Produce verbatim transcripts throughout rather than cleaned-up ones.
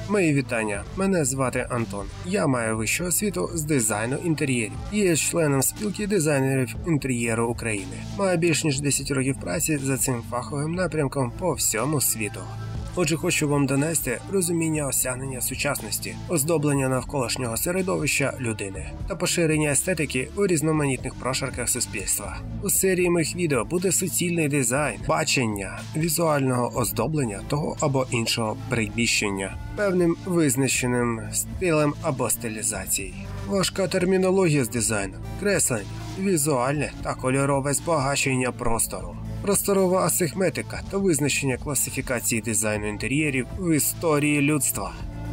Мої вітання, мене звати Антон. Я маю вищу освіту з дизайну інтер'єрів і є членом спілки дизайнерів інтер'єру України. Маю більш ніж десять років праці за цим фаховим напрямком по всьому світу. Отже, хочу вам донести розуміння осягнення сучасності, оздоблення навколишнього середовища людини та поширення естетики у різноманітних прошарках суспільства. У серії моїх відео буде суцільний дизайн, бачення, візуального оздоблення того або іншого приміщення, певним визначеним стилем або стилізацією. Важка термінологія з дизайну, креслення, візуальне та кольорове збагачення простору. Просторова асигметика та визначення класифікації дизайну інтер'єрів в історії людства.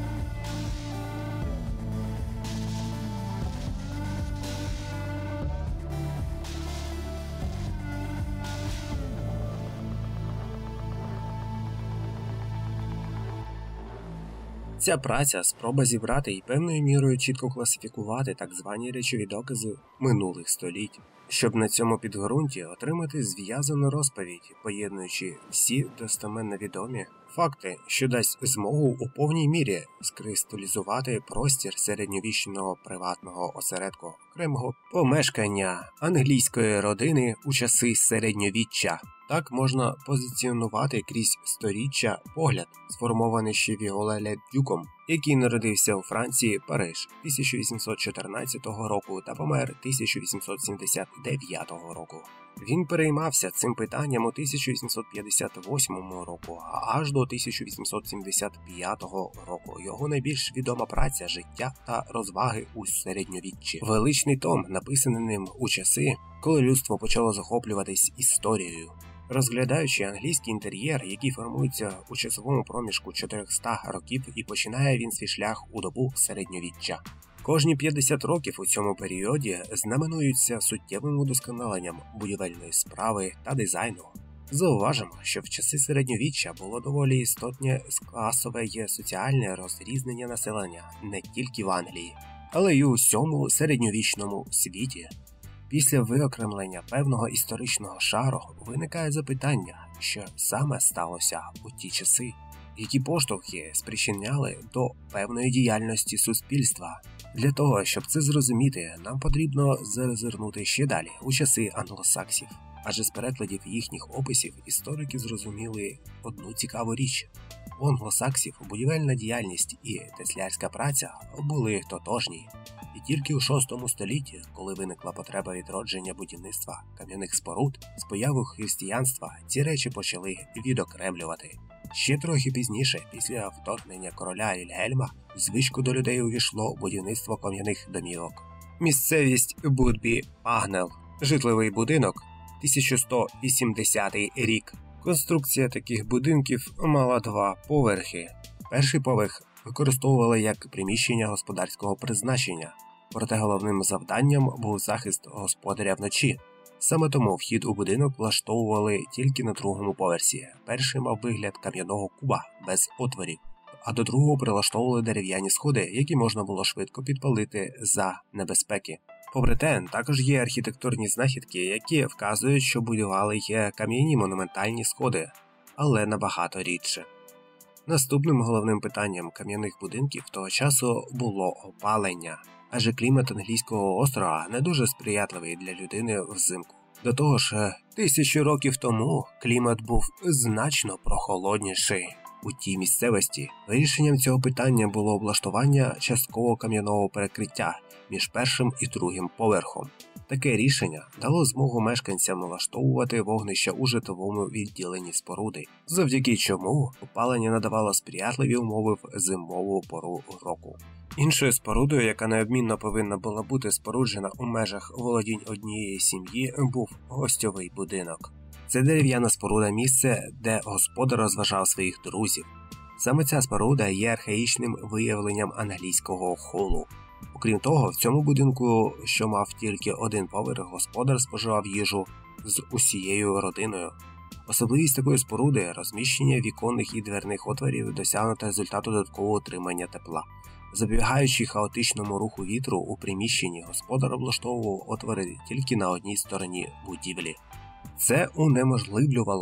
Ця праця – спроба зібрати і певною мірою чітко класифікувати так звані речові докази минулих століть, щоб на цьому підґрунті отримати зв'язану розповідь, поєднуючи всі достеменно відомі факти, що дасть змогу у повній мірі скристалізувати простір середньовічного приватного осередку окремого помешкання англійської родини у часи середньовіччя. Так можна позиціонувати крізь сторіччя погляд, сформований ще Віоле Дюком, який народився у Франції, Париж, тисяча вісімсот чотирнадцятого року та помер тисяча вісімсот сімдесят дев'ятого року. Він переймався цим питанням у тисяча вісімсот п'ятдесят восьмому року, а аж до тисяча вісімсот сімдесят п'ятого року. Його найбільш відома праця «Життя та розваги у середньовіччі». Величний том, написаний ним у часи, коли людство почало захоплюватись історією. Розглядаючи англійський інтер'єр, який формується у часовому проміжку чотириста років, і починає він свій шлях у добу середньовіччя. Кожні п'ятдесят років у цьому періоді знаменуються суттєвим удосконаленням будівельної справи та дизайну. Зауважимо, що в часи середньовіччя було доволі істотне класове і соціальне розрізнення населення не тільки в Англії, але й у всьому середньовічному світі. Після виокремлення певного історичного шару виникає запитання, що саме сталося у ті часи, які поштовхи спричиняли до певної діяльності суспільства. Для того, щоб це зрозуміти, нам потрібно зазирнути ще далі, у часи англосаксів. Адже з перекладів їхніх описів історики зрозуміли одну цікаву річ. У англосаксів будівельна діяльність і теслярська праця були тотожні. І тільки у шостому столітті, коли виникла потреба відродження будівництва кам'яних споруд, з появою християнства ці речі почали відокремлювати. Ще трохи пізніше, після вторгнення короля Вільгельма, в звичку до людей увійшло будівництво кам'яних домівок. Місцевість Будбі-Пагнел, житловий будинок, тисяча сто вісімдесятий рік. Конструкція таких будинків мала два поверхи. Перший поверх використовували як приміщення господарського призначення, проте головним завданням був захист господаря вночі. Саме тому вхід у будинок влаштовували тільки на другому поверсі. Перший мав вигляд кам'яного куба без отворів, а до другого прилаштовували дерев'яні сходи, які можна було швидко підпалити за небезпеки. Попри те, також є архітектурні знахідки, які вказують, що будували є кам'яні монументальні сходи, але набагато рідше. Наступним головним питанням кам'яних будинків того часу було опалення, адже клімат англійського острова не дуже сприятливий для людини взимку. До того ж, тисячу років тому клімат був значно прохолодніший. У тій місцевості вирішенням цього питання було облаштування часткового кам'яного перекриття між першим і другим поверхом. Таке рішення дало змогу мешканцям влаштовувати вогнища у житловому відділенні споруди, завдяки чому опалення надавало сприятливі умови в зимову пору року. Іншою спорудою, яка неодмінно повинна була бути споруджена у межах володінь однієї сім'ї, був гостьовий будинок. Це дерев'яна споруда – місце, де господар розважав своїх друзів. Саме ця споруда є архаїчним виявленням англійського холу. Окрім того, в цьому будинку, що мав тільки один поверх, господар споживав їжу з усією родиною. Особливість такої споруди – розміщення віконних і дверних отворів досягнуто результату додаткового отримання тепла. Запобігаючи хаотичному руху вітру у приміщенні, господар облаштовував отвори тільки на одній стороні будівлі. Це унеможливлювало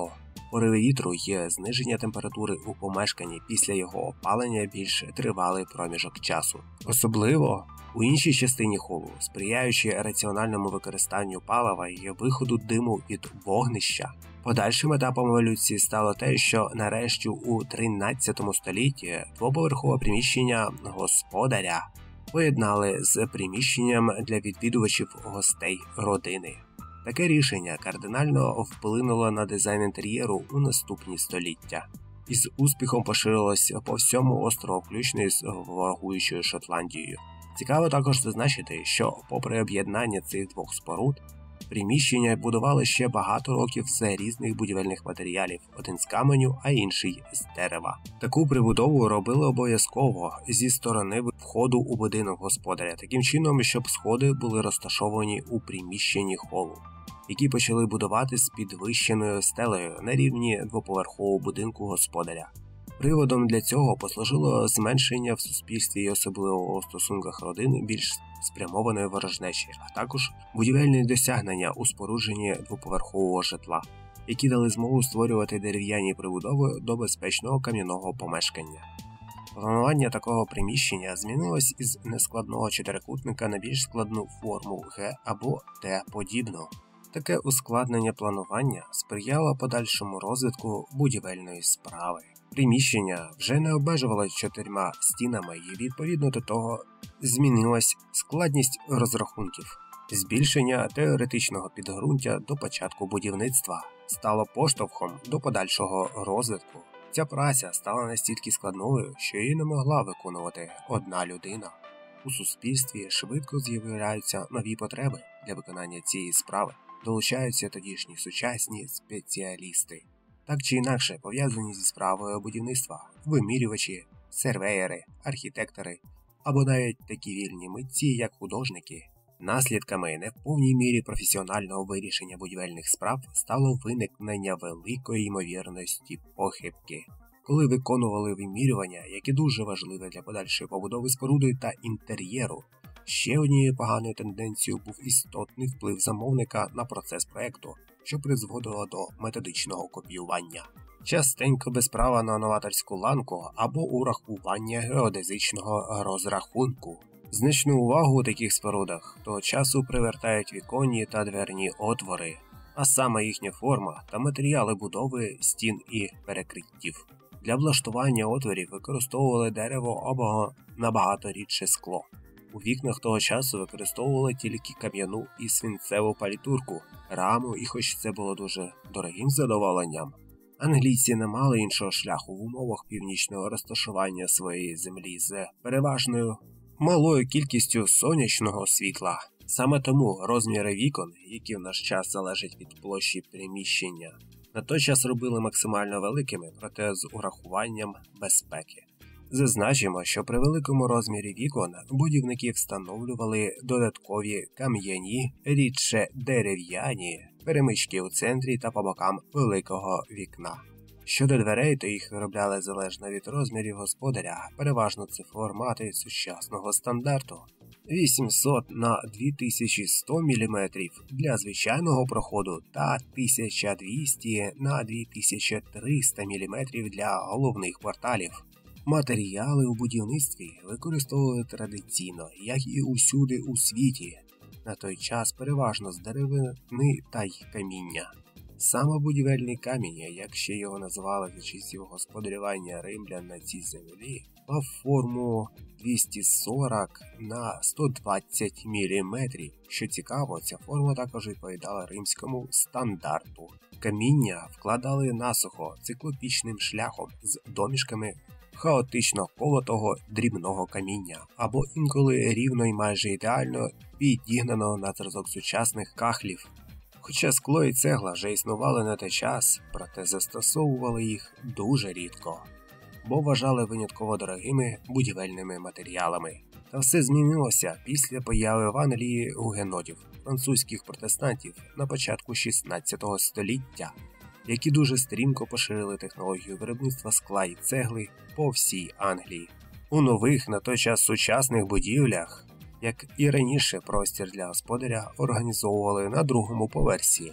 Пориви вітру є зниження температури у помешканні після його опалення більш тривалий проміжок часу. Особливо у іншій частині холу, сприяючи раціональному використанню палива і виходу диму від вогнища. Подальшим етапом еволюції стало те, що нарешті у тринадцятому столітті двоповерхове приміщення господаря поєднали з приміщенням для відвідувачів гостей родини. Таке рішення кардинально вплинуло на дизайн інтер'єру у наступні століття і з успіхом поширилось по всьому острову, включно з ворогуючою Шотландією. Цікаво також зазначити, що попри об'єднання цих двох споруд, приміщення будували ще багато років з різних будівельних матеріалів, один з каменю, а інший з дерева. Таку прибудову робили обов'язково зі сторони входу у будинок господаря, таким чином, щоб сходи були розташовані у приміщенні холу, які почали будувати з підвищеною стелею на рівні двоповерхового будинку господаря. Приводом для цього послужило зменшення в суспільстві і особливо у стосунках родин більш спрямованої ворожнечі, а також будівельні досягнення у спорудженні двоповерхового житла, які дали змогу створювати дерев'яні прибудови до безпечного кам'яного помешкання. Планування такого приміщення змінилось із нескладного чотирикутника на більш складну форму Г або Т-подібну. Таке ускладнення планування сприяло подальшому розвитку будівельної справи. Приміщення вже не обмежувало чотирма стінами і відповідно до того змінилась складність розрахунків. Збільшення теоретичного підґрунтя до початку будівництва стало поштовхом до подальшого розвитку. Ця праця стала настільки складною, що її не могла виконувати одна людина. У суспільстві швидко з'являються нові потреби для виконання цієї справи, долучаються тодішні сучасні спеціалісти. Так чи інакше пов'язані зі справою будівництва, вимірювачі, сервеєри, архітектори або навіть такі вільні митці, як художники. Наслідками не в повній мірі професіонального вирішення будівельних справ стало виникнення великої ймовірності похибки, коли виконували вимірювання, які дуже важливі для подальшої побудови споруди та інтер'єру. Ще однією поганою тенденцією був істотний вплив замовника на процес проекту, що призводило до методичного копіювання. Частенько без права на новаторську ланку або урахування геодезичного розрахунку. Значну увагу у таких спорудах того часу привертають віконні та дверні отвори, а саме їхня форма та матеріали будови стін і перекриттів. Для влаштування отворів використовували дерево або набагато рідше скло. У вікнах того часу використовували тільки кам'яну і свинцеву палітурку, раму, і хоч це було дуже дорогим задоволенням, англійці не мали іншого шляху в умовах північного розташування своєї землі з переважною малою кількістю сонячного світла. Саме тому розміри вікон, які в наш час залежать від площі приміщення, на той час робили максимально великими, проте з урахуванням безпеки. Зазначимо, що при великому розмірі вікон будівники встановлювали додаткові кам'яні, рідше дерев'яні перемички у центрі та по бокам великого вікна. Щодо дверей, то їх виробляли залежно від розмірів господаря, переважно це формати сучасного стандарту. вісімсот на дві тисячі сто міліметрів для звичайного проходу та тисяча двісті на дві тисячі триста міліметрів для головних порталів. Матеріали у будівництві використовували традиційно, як і усюди у світі, на той час переважно з деревини та й каміння. Саме будівельний камінь, як ще його називали за часів господарювання римлян на цій землі, мав форму двісті сорок на сто двадцять міліметрів. Що цікаво, ця форма також відповідала римському стандарту. Каміння вкладали насухо циклопічним шляхом з домішками хаотично колотого дрібного каміння, або інколи рівно й майже ідеально підігнаного на зразок сучасних кахлів. Хоча скло і цегла вже існували на той час, проте застосовували їх дуже рідко, бо вважали винятково дорогими будівельними матеріалами. Та все змінилося після появи в Англії гугенотів, французьких протестантів на початку шістнадцятого століття, які дуже стрімко поширили технологію виробництва скла і цегли по всій Англії. У нових на той час сучасних будівлях, як і раніше, простір для господаря організовували на другому поверсі,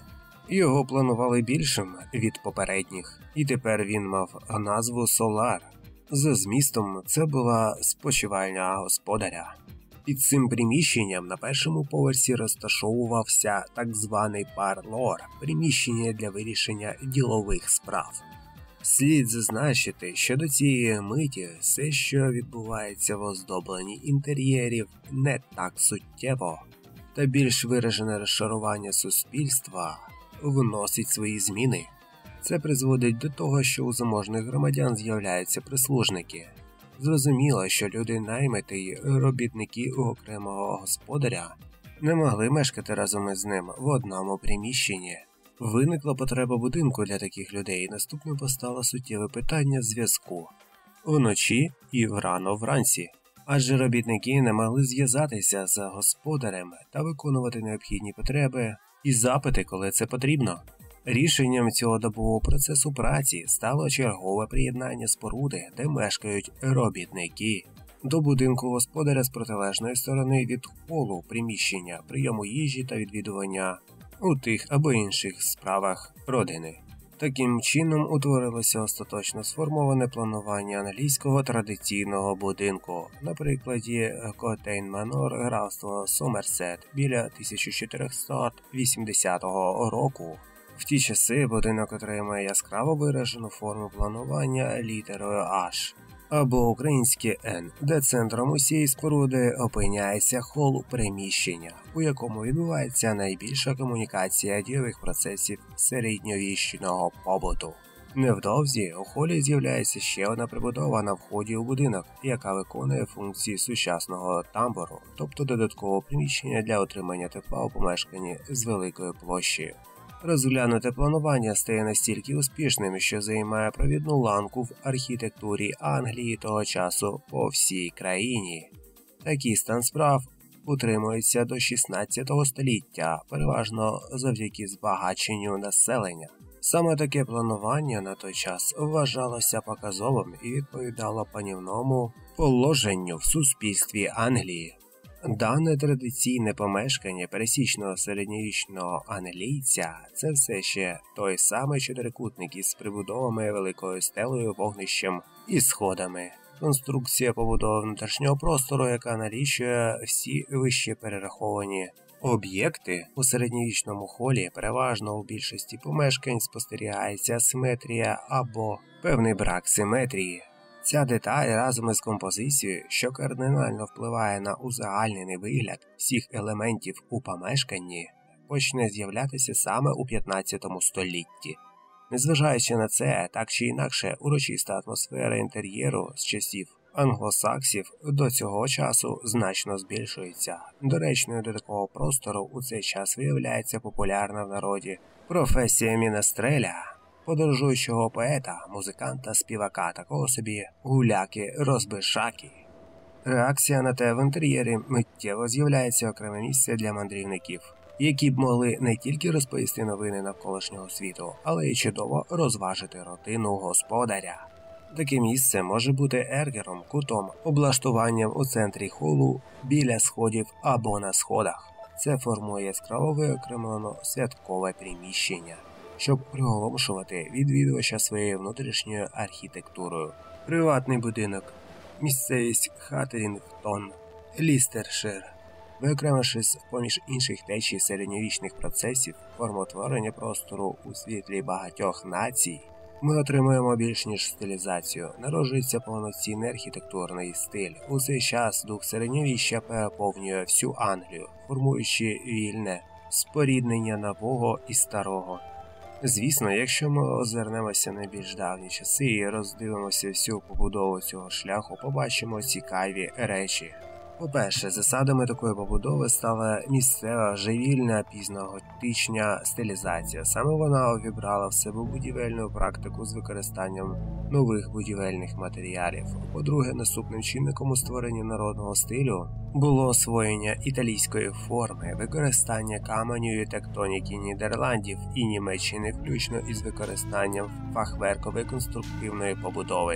Його планували більшим від попередніх, і тепер він мав назву «Солар». За змістом це була спочивальня господаря. Під цим приміщенням на першому поверсі розташовувався так званий парлор – приміщення для вирішення ділових справ. Слід зазначити, що до цієї миті все, що відбувається в оздобленні інтер'єрів, не так суттєво, та більш виражене розшарування суспільства вносить свої зміни. Це призводить до того, що у заможних громадян з'являються прислужники. Зрозуміло, що люди наймити й робітники у окремого господаря не могли мешкати разом із ним в одному приміщенні. Виникла потреба будинку для таких людей, і наступним постало суттєве питання зв'язку вночі і врано вранці. Адже робітники не могли зв'язатися з господарем та виконувати необхідні потреби і запити, коли це потрібно. Рішенням цього добового процесу праці стало чергове приєднання споруди, де мешкають робітники, до будинку господаря з протилежної сторони від холу приміщення, прийому їжі та відвідування у тих або інших справах родини. Таким чином утворилося остаточно сформоване планування англійського традиційного будинку, на прикладі Котейн Манор, графство Сомерсет, біля тисяча чотириста вісімдесятого року. В ті часи будинок отримує яскраво виражену форму планування літерою H, або українське N, де центром усієї споруди опиняється хол приміщення, у якому відбувається найбільша комунікація дієвих процесів середньовічного побуту. Невдовзі у холі з'являється ще одна прибудова на вході у будинок, яка виконує функції сучасного тамбуру, тобто додаткового приміщення для отримання тепла у помешканні з великою площею. Розглянуте планування стає настільки успішним, що займає провідну ланку в архітектурі Англії того часу по всій країні. Такий стан справ утримується до шістнадцятого століття, переважно завдяки збагаченню населення. Саме таке планування на той час вважалося показовим і відповідало панівному положенню в суспільстві Англії. Дане традиційне помешкання пересічного середньовічного англійця – це все ще той самий чотирикутник із прибудовами, великою стелею, вогнищем і сходами. Конструкція побудови внутрішнього простору, яка налічує всі вище перераховані об'єкти. У середньовічному холі переважно у більшості помешкань спостерігається асиметрія або певний брак симетрії. Ця деталь разом із композицією, що кардинально впливає на узагальнений вигляд всіх елементів у помешканні, почне з'являтися саме у п'ятнадцятому столітті. Незважаючи на це, так чи інакше, урочиста атмосфера інтер'єру з часів англосаксів до цього часу значно збільшується. Доречною до такого простору у цей час виявляється популярна в народі професія мінестреля, подорожуючого поета, музиканта, співака, такого собі гуляки-розбишаки. Реакція на те в інтер'єрі миттєво з'являється окреме місце для мандрівників, які б могли не тільки розповісти новини навколишнього світу, але й чудово розважити родину господаря. Таке місце може бути ергером, кутом, облаштуванням у центрі холу, біля сходів або на сходах. Це формує яскраво виокремлено святкове приміщення, щоб приголомшувати відвідувача своєю внутрішньою архітектурою. Приватний будинок. Місцевість Хаттерінгтон, Лістершир. Виокремившись поміж інших течій середньовічних процесів формотворення простору у світлі багатьох націй, ми отримуємо більш ніж стилізацію. Народжується повноцінний архітектурний стиль. У цей час дух середньовіччя переповнює всю Англію, формуючи вільне споріднення нового і старого. Звісно, якщо ми озирнемося на більш давні часи і роздивимося всю побудову цього шляху, побачимо цікаві речі. По-перше, засадами такої побудови стала місцева живільна пізноготична стилізація. Саме вона увібрала в себе будівельну практику з використанням нових будівельних матеріалів. По-друге, наступним чинником у створенні народного стилю було освоєння італійської форми, використання каменю і тектоніки Нідерландів і Німеччини, включно із використанням фахверкової конструктивної побудови.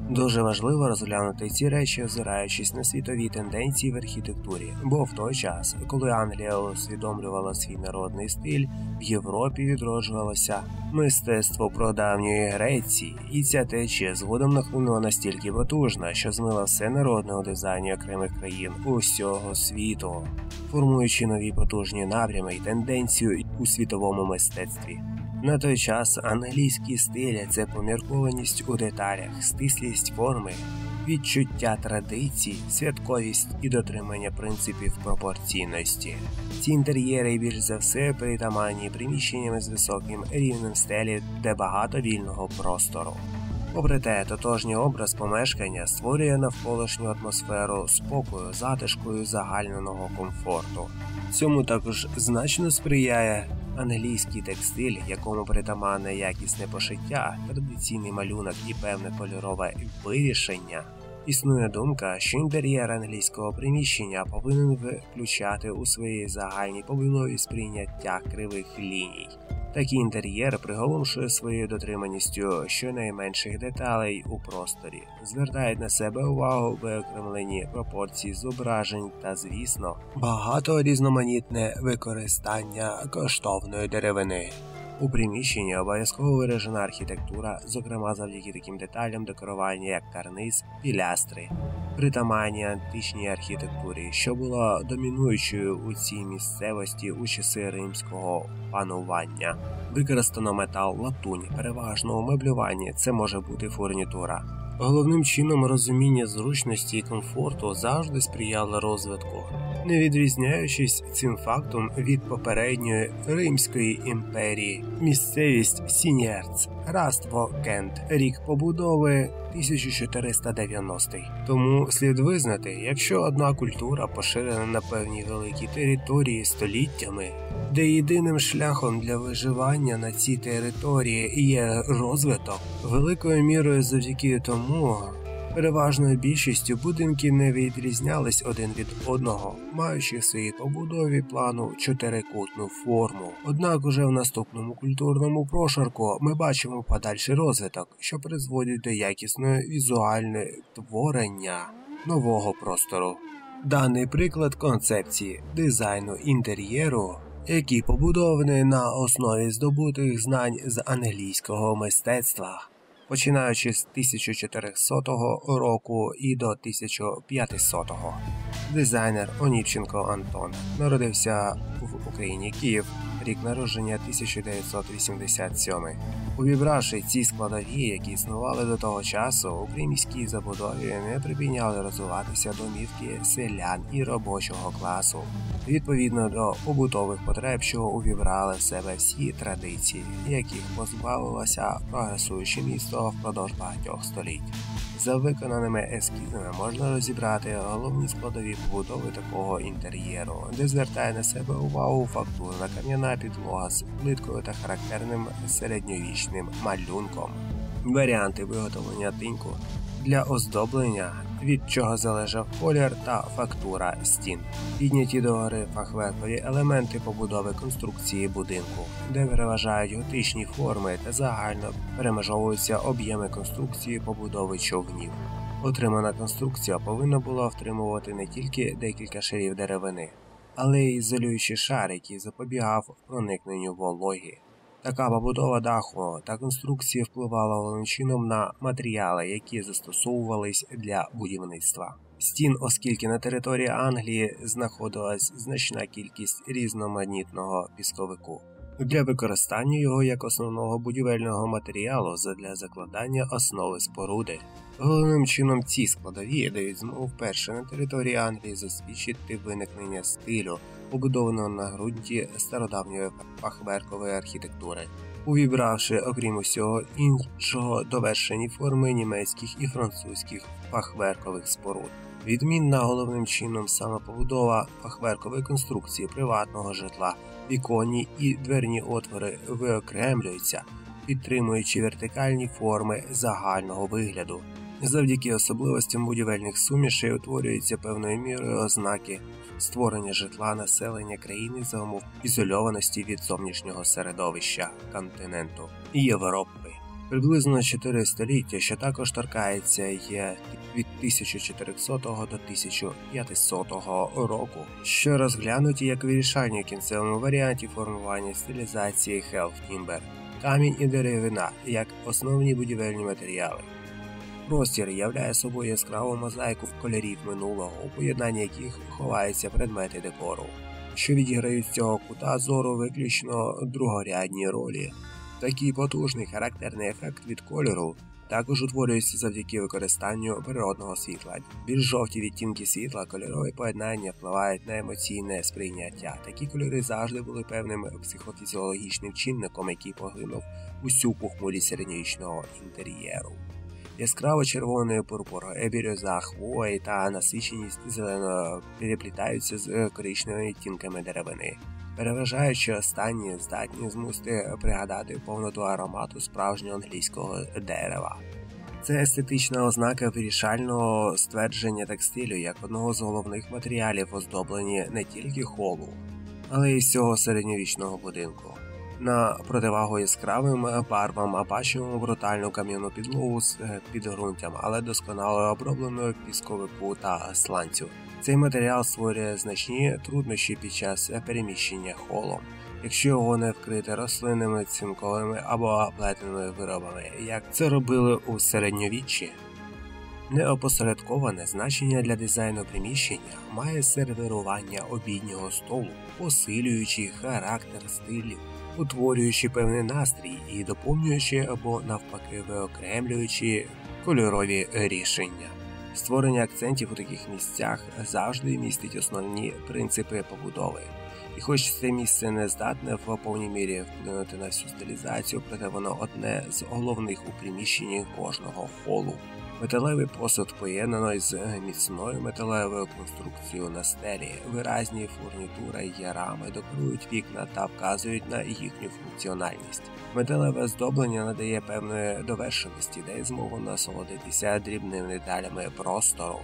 Дуже важливо розглянути ці речі, озираючись на світові тенденції в архітектурі, бо в той час, коли Англія усвідомлювала свій народний стиль, в Європі відроджувалося мистецтво прадавньої Греції, і ця течія згодом нахлинула настільки потужна, що змила все народне у дизайні окремих країн усього світу, формуючи нові потужні напрями і тенденцію у світовому мистецтві. На той час англійський стиль – це поміркованість у деталях, стислість форми, відчуття традицій, святковість і дотримання принципів пропорційності. Ці інтер'єри більш за все притаманні приміщеннями з високим рівнем стелі, де багато вільного простору. Попри те, тотожній образ помешкання створює навколишню атмосферу спокою, затишку і загальненого комфорту. Цьому також значно сприяє англійський текстиль, якому притаманне якісне пошиття, традиційний малюнок і певне кольорове вирішення. Існує думка, що інтер'єр англійського приміщення повинен включати у своїй загальній побудові сприйняття кривих ліній. Такий інтер'єр приголомшує своєю дотриманістю щонайменших деталей у просторі, звертають на себе увагу виокремлені пропорції зображень та, звісно, багато різноманітне використання коштовної деревини. У приміщенні обов'язково виражена архітектура, зокрема завдяки таким деталям декорування, як карниз, пілястри, притаманні античній архітектурі, що була домінуючою у цій місцевості у часи римського панування. Використано метал, латунь, переважно у меблюванні це може бути фурнітура. Головним чином розуміння зручності і комфорту завжди сприяло розвитку, не відрізняючись цим фактом від попередньої Римської імперії. Місцевість Сіньєрц, Раство, Кент, рік побудови тисяча чотириста дев'яностий. Тому слід визнати, якщо одна культура поширена на певній великій території століттями, де єдиним шляхом для виживання на цій території є розвиток, великою мірою завдяки тому переважною більшістю будинки не відрізнялись один від одного, маючи в своїй побудові плану чотирикутну форму. Однак уже в наступному культурному прошарку ми бачимо подальший розвиток, що призводить до якісного візуального творення нового простору. Даний приклад концепції дизайну інтер'єру, який побудований на основі здобутих знань з англійського мистецтва. Починаючи з тисяча чотирисотого року і до тисяча п'ятисотого. Дизайнер Оніпченко Антон народився в Україні, Київ, рік народження тисяча дев'ятсот вісімдесят сьомий. Увібравши ці складові, які існували до того часу, у кримській забудові не припиняли розвиватися домівки селян і робочого класу, відповідно до побутових потреб, що увібрали в себе всі традиції, яких позбавилося прогресуюче місто впродовж багатьох століть. За виконаними ескізами можна розібрати головні складові побудови такого інтер'єру, де звертає на себе увагу фактурна кам'яна підлога з плиткою та характерним середньовічним малюнком. Варіанти виготовлення тиньку для оздоблення, від чого залежав колір та фактура стін. Підняті догори фахверкові елементи побудови конструкції будинку, де переважають готичні форми та загально перемежовуються об'єми конструкції побудови човнів. Отримана конструкція повинна була втримувати не тільки декілька шарів деревини, але й ізолюючий шар, який запобігав проникненню вологи. Така побудова даху та конструкції впливала головним чином на матеріали, які застосовувались для будівництва стін, оскільки на території Англії знаходилась значна кількість різноманітного пісковику. Для використання його як основного будівельного матеріалу задля закладання основи споруди. Головним чином ці складові дають змогу вперше на території Англії засвідчити виникнення стилю, побудованого на ґрунті стародавньої фахверкової архітектури, увібравши, окрім усього іншого, довершені форми німецьких і французьких фахверкових споруд. Відмінна головним чином саме побудова фахверкової конструкції приватного житла, віконні і дверні отвори виокремлюються, підтримуючи вертикальні форми загального вигляду. Завдяки особливостям будівельних сумішей утворюються певною мірою ознаки створення житла населення країни за умов ізольованості від зовнішнього середовища континенту Європи. Приблизно чотири століття, що також торкається є від тисяча чотирисотого до тисяча п'ятисотого року, що розглянуті як вирішальні в кінцевому варіанті формування стилізації Half Timber, камінь і деревина як основні будівельні матеріали. Простір являє собою яскраву мозаїку кольорів минулого, у поєднанні яких ховаються предмети декору, що відіграють з цього кута зору виключно другорядні ролі. Такий потужний характерний ефект від кольору також утворюється завдяки використанню природного світла. Більш жовті відтінки світла, кольорові поєднання впливають на емоційне сприйняття. Такі кольори завжди були певним психофізіологічним чинником, який поглинув усю похмурість середньовічного інтер'єру. Яскраво-червоний пурпур, бірюза, хвої та насиченість зеленого переплітаються з коричневими відтінками деревини, переважаючи останні здатні змусити пригадати повноту аромату справжнього англійського дерева. Це естетична ознака вирішального ствердження текстилю як одного з головних матеріалів оздоблення не тільки холу, але й всього середньовічного будинку. На противагу яскравим барвам бачимо брутальну кам'яну підлогу з підґрунтям, але досконало обробленою пісковику та сланцю. Цей матеріал створює значні труднощі під час переміщення холом, якщо його не вкрити рослинними, цинковими або плетеними виробами, як це робили у середньовіччі. Неопосередковане значення для дизайну приміщення має сервірування обіднього столу, посилюючи характер стилів, утворюючи певний настрій і доповнюючи або навпаки виокремлюючи кольорові рішення. Створення акцентів у таких місцях завжди містить основні принципи побудови. І хоч це місце не здатне в повній мірі вплинути на всю стилізацію, проте воно одне з головних у приміщенні кожного холу. Металевий посуд поєднано з міцною металевою конструкцією на стелі, виразні фурнітура і рами декорують вікна та вказують на їхню функціональність. Металеве оздоблення надає певної довершеності, дає змогу насолодитися дрібними деталями простору.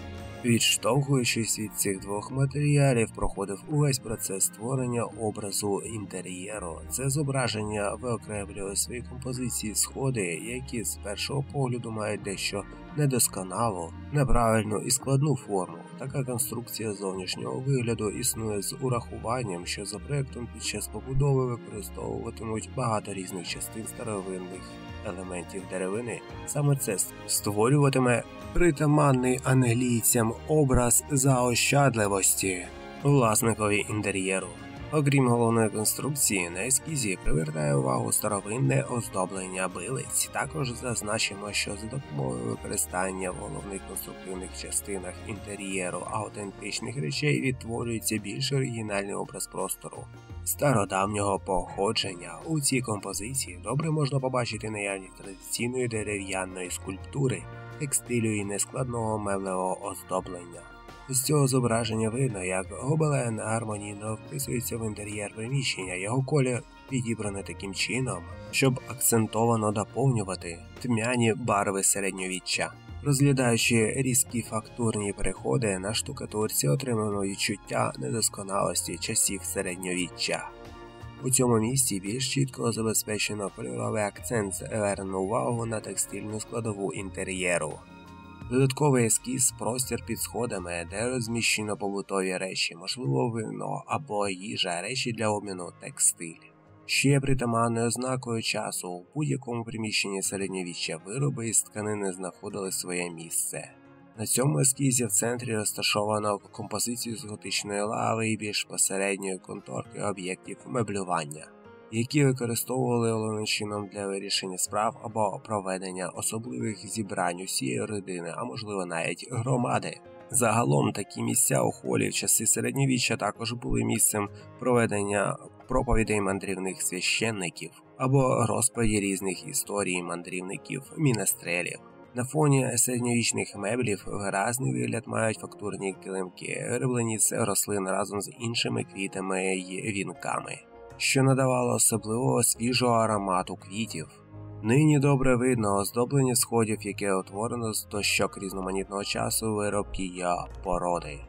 Відштовхуючись від цих двох матеріалів, проходив увесь процес створення образу інтер'єру. Це зображення виокремлює свої композиції сходи, які з першого погляду мають дещо недосконалу, неправильну і складну форму. Така конструкція зовнішнього вигляду існує з урахуванням, що за проєктом під час побудови використовуватимуть багато різних частин старовинних елементів деревини. Саме це створюватиме притаманний англійцям образ заощадливості власникові інтер'єру. Окрім головної конструкції, на ескізі привертає увагу старовинне оздоблення билиць. Також зазначимо, що за допомогою використання в головних конструктивних частинах інтер'єру аутентичних речей відтворюється більш оригінальний образ простору стародавнього походження. У цій композиції добре можна побачити наявність традиційної дерев'яної скульптури, текстилю і нескладного меблевого оздоблення. З цього зображення видно, як гобелен гармонійно вписується в інтер'єр приміщення, його колір підібраний таким чином, щоб акцентовано доповнювати тьмяні барви середньовіччя. Розглядаючи різкі фактурні переходи на штукатурці, отримано відчуття недосконалості часів середньовіччя. У цьому місці більш чітко забезпечено кольоровий акцент, звернено увагу на текстильну складову інтер'єру. Додатковий ескіз – простір під сходами, де розміщено побутові речі, можливо вино або їжа, речі для обміну, текстиль. Ще притаманною ознакою часу у будь-якому приміщенні середньовіччя вироби із тканини знаходили своє місце. На цьому ескізі в центрі розташовано композицію з готичної лави і більш посередньої конторки об'єктів меблювання, які використовували головним чином для вирішення справ або проведення особливих зібрань усієї родини, а можливо навіть громади. Загалом такі місця у холі в часи середньовіччя також були місцем проведення проповідей мандрівних священників або розповіді різних історій мандрівників-мінестрелів. На фоні середньовічних меблів виразний вигляд мають фактурні килимки, вироблені з рослин разом з іншими квітами й вінками, що надавало особливо свіжого аромату квітів. Нині добре видно оздоблення сходів, яке утворено з дощок різноманітного часу, виробки й породи.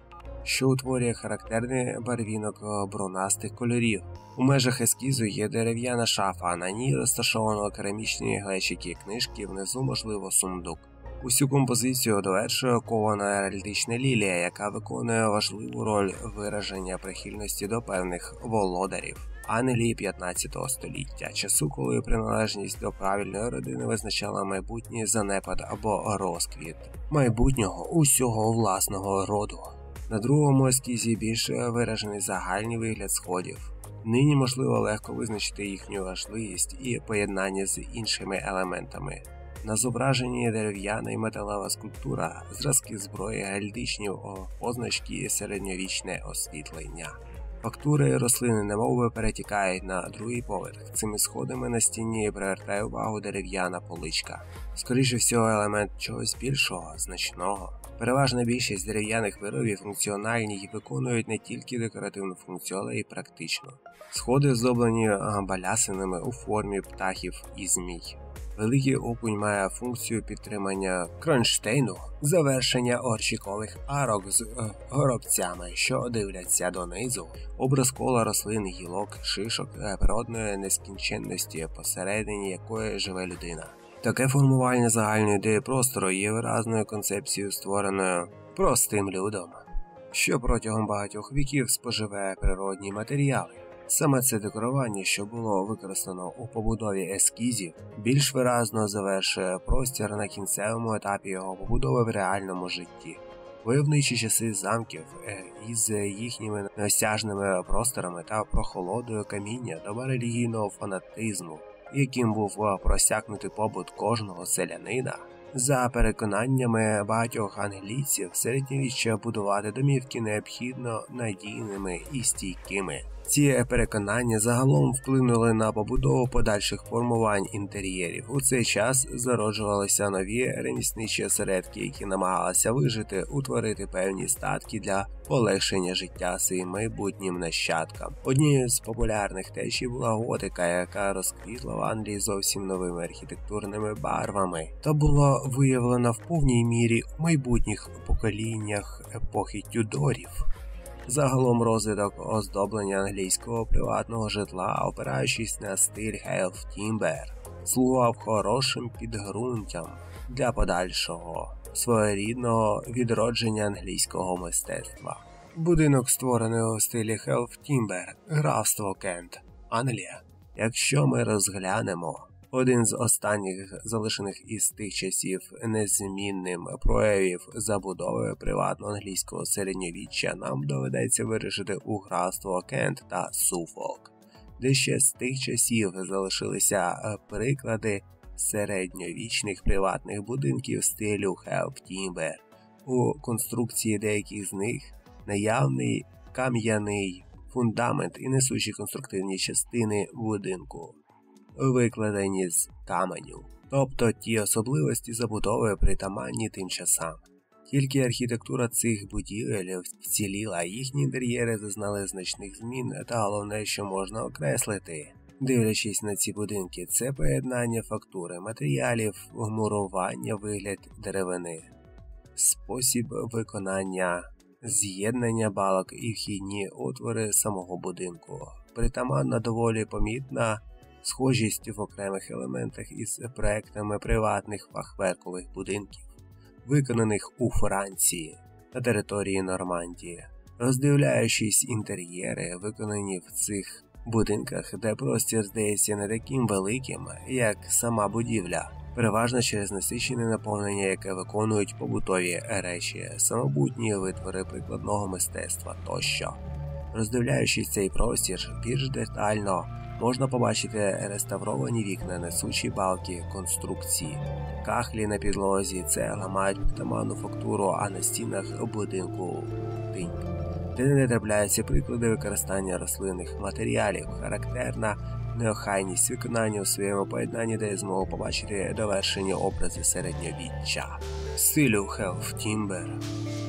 що утворює характерний барвінок брунастих кольорів. У межах ескізу є дерев'яна шафа, на ній розташовано керамічні глечики, книжки, внизу, можливо, сундук. Усю композицію довершує кована геральдична лілія, яка виконує важливу роль вираження прихильності до певних володарів Англії п'ятнадцятого століття, часу, коли приналежність до правильної родини визначала майбутній занепад або розквіт майбутнього усього власного роду. На другому ескізі більше виражений загальний вигляд сходів. Нині можливо легко визначити їхню важливість і поєднання з іншими елементами. На зображенні дерев'яна і металева скульптура, зразки зброї, геральдичні позначки, середньовічне освітлення. Фактури рослини немовби перетікають на другий поверх. Цими сходами на стіні привертає увагу дерев'яна поличка. Скоріше всього, елемент чогось більшого, значного. Переважна більшість дерев'яних виробів функціональні і виконують не тільки декоративну функцію, але й практичну. Сходи оздоблені балясинами у формі птахів і змій. Великий окунь має функцію підтримання кронштейну, завершення орчикових арок з е, горобцями, що дивляться донизу, образ кола рослин, гілок, шишок природної нескінченності, посередині якої живе людина. Таке формування загальної ідеї простору є виразною концепцією, створеною простим людом, що протягом багатьох віків споживає природні матеріали. Саме це декорування, що було використано у побудові ескізів, більш виразно завершує простір на кінцевому етапі його побудови в реальному житті. Войовничі часи замків із їхніми неосяжними просторами та прохолодою каміння доба релігійного фанатизму, яким був просякнутий побут кожного селянина. За переконаннями багатьох англійців, середньовіччя будувати домівки необхідно надійними і стійкими. Ці переконання загалом вплинули на побудову подальших формувань інтер'єрів. У цей час зароджувалися нові ремісничі осередки, які намагалися вижити, утворити певні статки для полегшення життя своїм майбутнім нащадкам. Однією з популярних течій була готика, яка розквітла в Англії зовсім новими архітектурними барвами та була виявлена в повній мірі у майбутніх поколіннях епохи Тюдорів. Загалом розвиток оздоблення англійського приватного житла, опираючись на стиль Гелф-Тімбер, слугував хорошим підґрунтям для подальшого своєрідного відродження англійського мистецтва. Будинок створений у стилі Гелф-Тімбер, графство Кент, Англія. Якщо ми розглянемо один з останніх залишених із тих часів незмінним проявів забудови приватного англійського середньовіччя, нам доведеться вирішити у графство Кент та Суффолк, де ще з тих часів залишилися приклади середньовічних приватних будинків стилю Гелф-Тімбер. У конструкції деяких з них наявний кам'яний фундамент і несучі конструктивні частини будинку, викладені з каменю, тобто ті особливості забудови притаманні тим часам. Тільки архітектура цих будівель вціліла, їхні інтер'єри зазнали значних змін, та головне, що можна окреслити, дивлячись на ці будинки, це поєднання фактури, матеріалів, мурування, вигляд деревини, спосіб виконання, з'єднання балок і вхідні отвори самого будинку. Притаманна доволі помітна схожість в окремих елементах із проектами приватних фахверкових будинків, виконаних у Франції на території Нормандії. Роздивляючись інтер'єри, виконані в цих будинках, де простір здається не таким великим, як сама будівля, переважно через насичене наповнення, яке виконують побутові речі, самобутні витвори прикладного мистецтва тощо. Роздивляючись цей простір більш детально, можна побачити реставровані вікна, несучі балки, конструкції, кахлі на підлозі, цегла мають притаманну фактуру, а на стінах будинку тинь, де не трапляються приклади використання рослинних матеріалів. Характерна неохайність виконання у своєму поєднанні дає змогу побачити довершені образи середньовіччя стилю Гелф-Тімбер.